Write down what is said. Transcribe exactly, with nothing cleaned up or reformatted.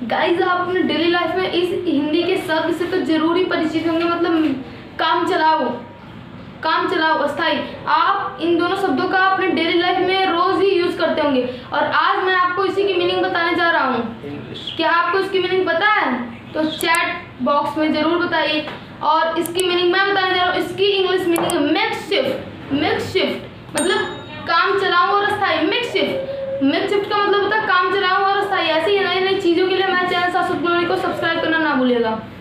Guys आप अपने daily life में इस हिंदी के शब्द से तो जरूर ही परिचित होंगे, मतलब काम चलाओ, काम चलाओ, अस्थाई। आप इन दोनों शब्दों का अपने डेली लाइफ में रोज ही यूज करते होंगे और आज मैं आपको इसी की मीनिंग बताने जा रहा हूँ। क्या आपको इसकी मीनिंग पता है? तो चैट बॉक्स में जरूर बताइए। और इसकी मीनिंग मैं बताने जा रहा हूँ। इसकी इंग्लिश मीनिंग है मेकशिफ्ट। मेकशिफ्ट मतलब काम चलाऊं और अस्थाई। मेकशिफ्ट मेकशिफ्ट का मतलब होता है काम चलाऊं और अस्थाई। ऐसी ही नई नई चीज़ों के लिए हमारे चैनल शाश्वत ग्लोरी को सब्सक्राइब करना ना भूलिएगा।